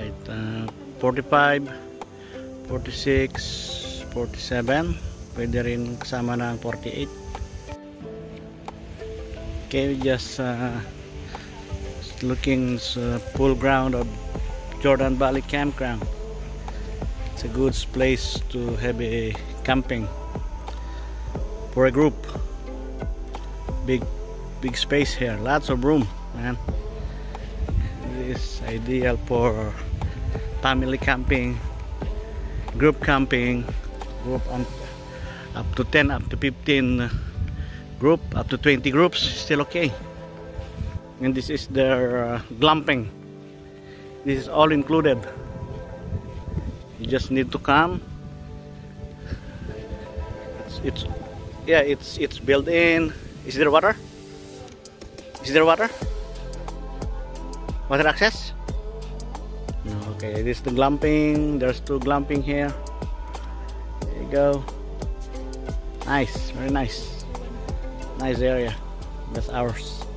Right, 45, 46, 47, pwede rin kasama ng 48. Okay, just looking sa pool ground of Jordan Valley Campground. It's a good place to have a camping for a group. Big space here, lots of room, man. This is ideal for family camping, group camping, up to 10, up to 15 group, up to 20 groups, still okay. And this is their glamping. This is all included. You just need to come. It's built in. Is there water? Is there water? Water access? No. Okay, this is the glamping. There's 2 glamping here. There you go. Nice, very nice. Nice area. That's ours.